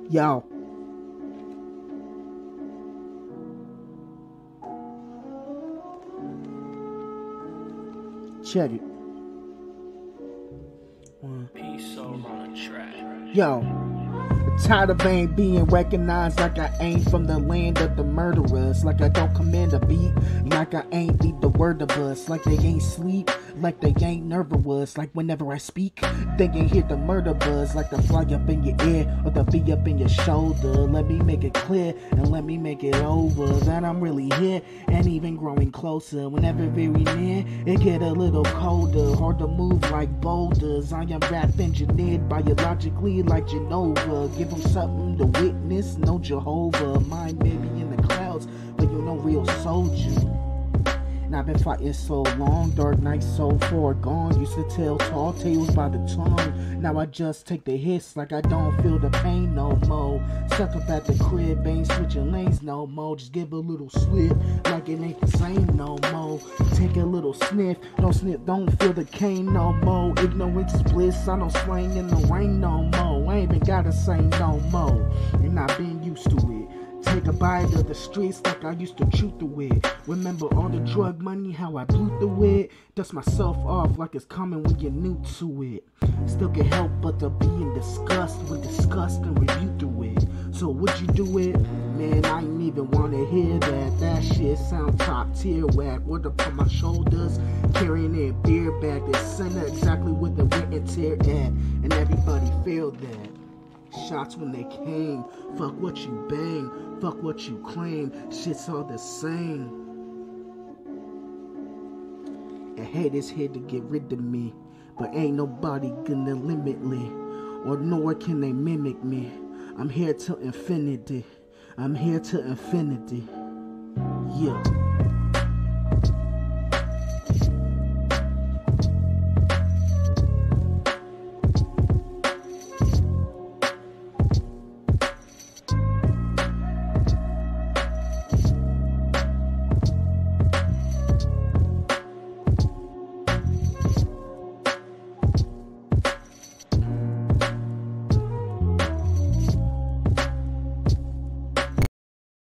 Yo. Check it. Peace on the track. Yo. Tired of ain't being recognized like I ain't from the land of the murderers. Like I don't command a beat. Like I ain't lead the word of us. Like they ain't sleep. Like they ain't nervous. Like whenever I speak, they ain't hear the murder buzz. Like the fly up in your ear or the V up in your shoulder. Let me make it clear and let me make it over that I'm really here and even growing closer. Whenever very near, it get a little colder. Hard to move like boulders. I am rap engineered biologically like Genova. Give them something to witness, no Jehovah. Mine may be in the clouds, but you know real soldier. And I've been fighting so long, dark nights so far gone. Used to tell tall tales by the tongue. Now I just take the hits like I don't feel the pain no more. Stuck up at the crib, ain't switching lanes no more. Just give a little slip like it ain't the same no more. Take a little sniff, don't feel the cane no more. Ignorance is bliss, I don't swing in the rain no more. I ain't even gotta say no more, and I've been used to it. Take a bite of the streets like I used to chew through it. Remember all the drug money, how I blew through it. Dust myself off like it's coming when you're new to it. Still can't help but to be in disgust with disgust and review through it. So would you do it? Man, I ain't even wanna hear that. That shit sound top tier whack. Word up on my shoulders, carrying a beer bag. The center exactly where the wear and tear at. And everybody feel that. Shots when they came, fuck what you bang, fuck what you claim, shit's all the same. And haters here to get rid of me, but ain't nobody gonna limit me, or nor can they mimic me. I'm here till infinity, I'm here till infinity, yeah.